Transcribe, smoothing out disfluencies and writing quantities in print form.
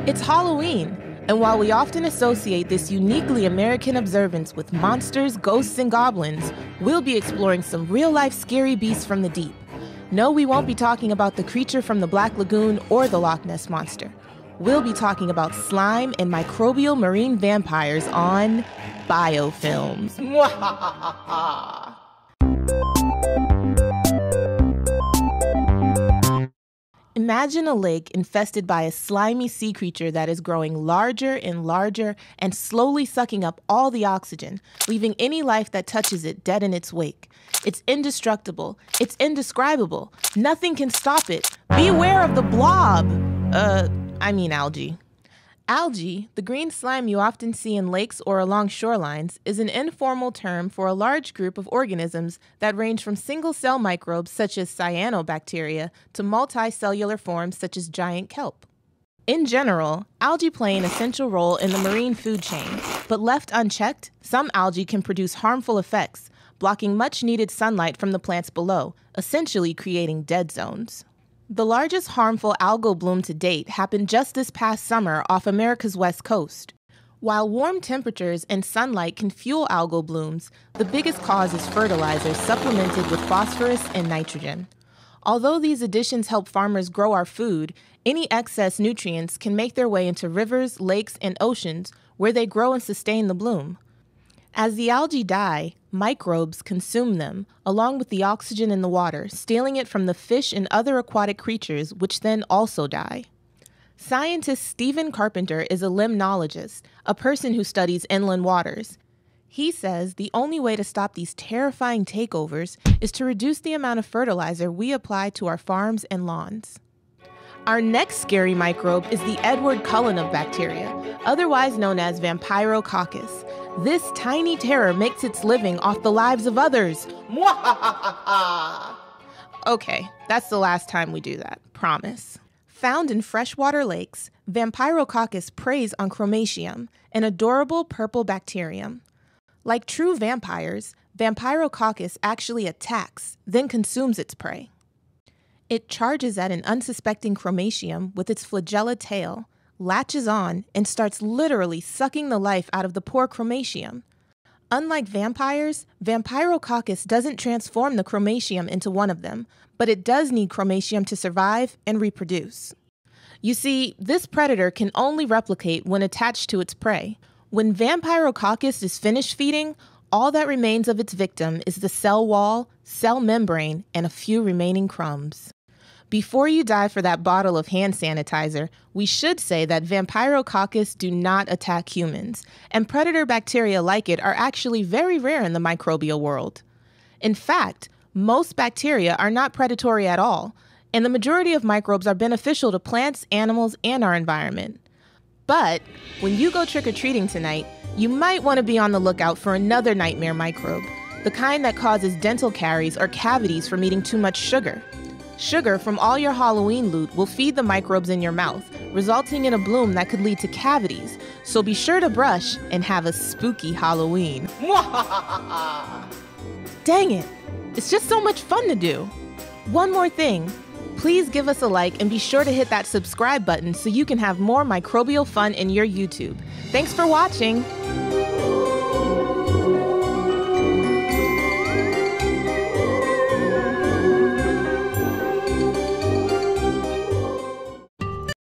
It's Halloween, and while we often associate this uniquely American observance with monsters, ghosts, and goblins, we'll be exploring some real-life scary beasts from the deep. No, we won't be talking about the creature from the Black Lagoon or the Loch Ness Monster. We'll be talking about slime and microbial marine vampires on BioFilms. Imagine a lake infested by a slimy sea creature that is growing larger and larger and slowly sucking up all the oxygen, leaving any life that touches it dead in its wake. It's indestructible. It's indescribable. Nothing can stop it. Beware of the blob. Algae. Algae, the green slime you often see in lakes or along shorelines, is an informal term for a large group of organisms that range from single-cell microbes such as cyanobacteria to multicellular forms such as giant kelp. In general, algae play an essential role in the marine food chain, but left unchecked, some algae can produce harmful effects, blocking much-needed sunlight from the plants below, essentially creating dead zones. The largest harmful algal bloom to date happened just this past summer off America's west coast. While warm temperatures and sunlight can fuel algal blooms, the biggest cause is fertilizers supplemented with phosphorus and nitrogen. Although these additions help farmers grow our food, any excess nutrients can make their way into rivers, lakes, and oceans where they grow and sustain the bloom. As the algae die, microbes consume them, along with the oxygen in the water, stealing it from the fish and other aquatic creatures, which then also die. Scientist Stephen Carpenter is a limnologist, a person who studies inland waters. He says the only way to stop these terrifying takeovers is to reduce the amount of fertilizer we apply to our farms and lawns. Our next scary microbe is the Edward Cullen of bacteria, otherwise known as Vampirococcus. This tiny terror makes its living off the lives of others. Okay, that's the last time we do that, promise. Found in freshwater lakes, Vampirococcus preys on Chromatium, an adorable purple bacterium. Like true vampires, Vampirococcus actually attacks, then consumes its prey. It charges at an unsuspecting Chromatium with its flagella tail, latches on, and starts literally sucking the life out of the poor Chromatium. Unlike vampires, Vampirococcus doesn't transform the Chromatium into one of them, but it does need Chromatium to survive and reproduce. You see, this predator can only replicate when attached to its prey. When Vampirococcus is finished feeding, all that remains of its victim is the cell wall, cell membrane, and a few remaining crumbs. Before you dive for that bottle of hand sanitizer, we should say that Vampirococcus do not attack humans, and predator bacteria like it are actually very rare in the microbial world. In fact, most bacteria are not predatory at all, and the majority of microbes are beneficial to plants, animals, and our environment. But when you go trick-or-treating tonight, you might want to be on the lookout for another nightmare microbe, the kind that causes dental caries or cavities from eating too much sugar. Sugar from all your Halloween loot will feed the microbes in your mouth, resulting in a bloom that could lead to cavities, so be sure to brush and have a spooky Halloween. Dang it, it's just so much fun to do. One more thing, please give us a like and be sure to hit that subscribe button so you can have more microbial fun in your YouTube. Thanks for watching.